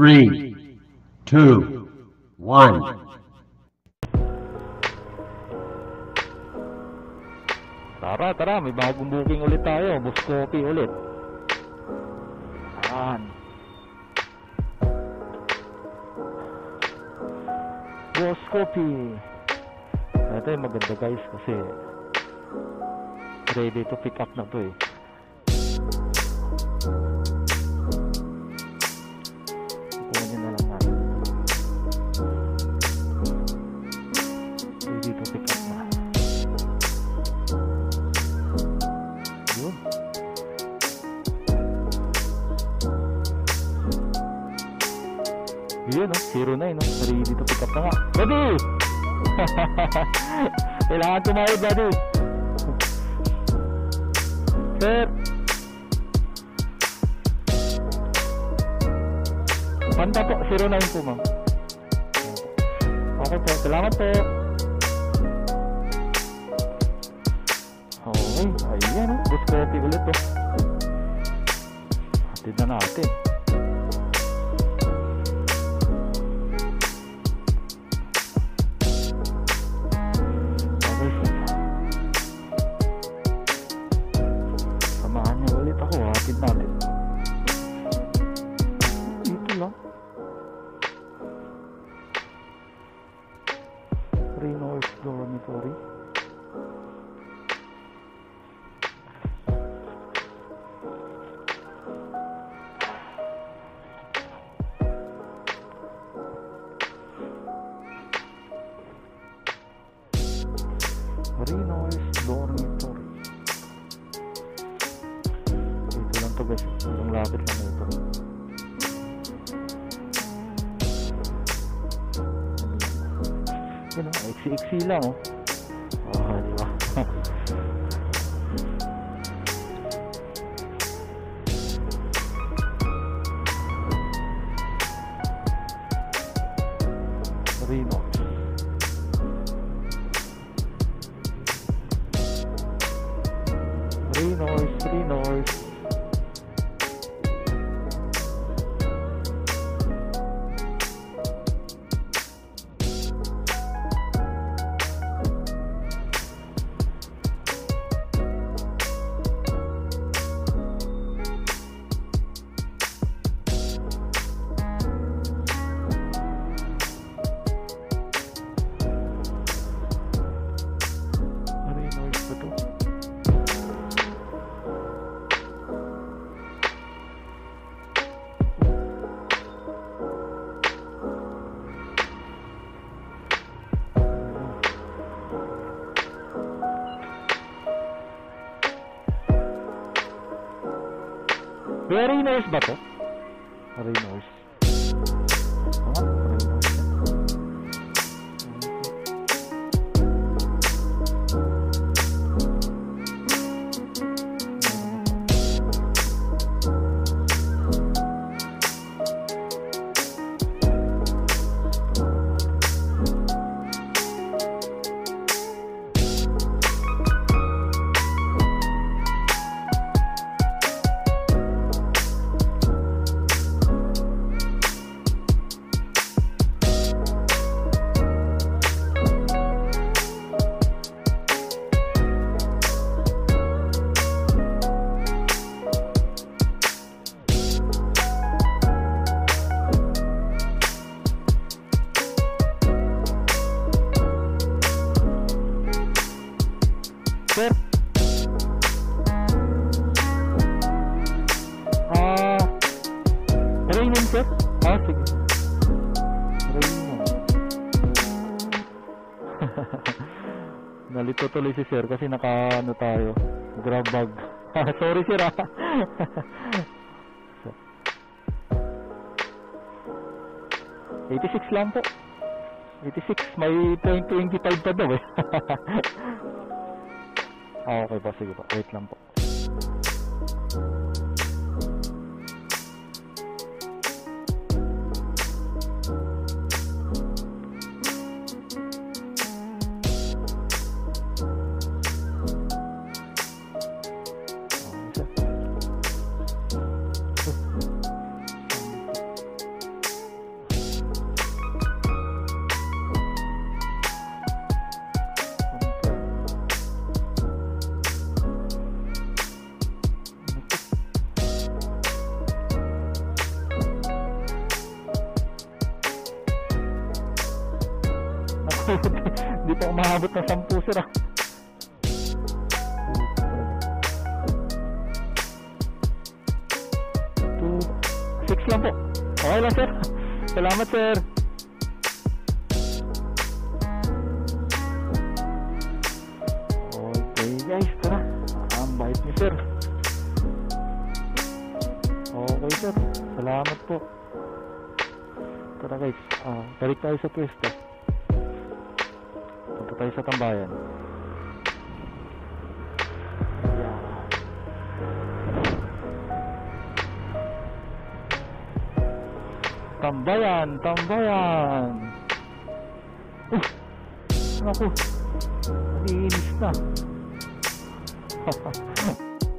3, 2, 1. Tara, may bagong booking ulit tayo. Boss Coffee ulit. Ayan. Boss Coffee. Ito yung maganda guys kasi ready to pick up na to eh. Kukunin na lang natin. Ready to pick up na. Yun. Yun o, 09 o. Ready to pick up na nga. Ready! Kailangan tumawid, buddy. Sir, panta po, 09 po ma'am. Okay po, salamat po. Okay, ayan o, Boss Coffee ulit o. Hatid na natin. Natin dito lang Reynolds Dormitory. Reynolds Dormitory ito guys, ang lapit lang ito. Yun o, iksi-iksi lang o. Diba? Reynolds Reynolds ba to? Reynolds. Sir, Raymond sir? Sige. Raymond. Nalito tuloy si sir kasi naka-ano tayo, grab bag. Sorry sir ah. 86 lang po. 86, may 0.25 pa daw eh. Okay po, sige po. Wait lang po. Hindi pa umabot ng 10 sir ah. 6 lang po. Okay lang sir. Salamat sir. Okay guys, tara. Ang bait niyo sir. Okay sir. Salamat po. Tara guys. Balik tayo sa pwesto. Punta tayo sa tambayan. Tambayan, tambayan. Naku. Naiinis na.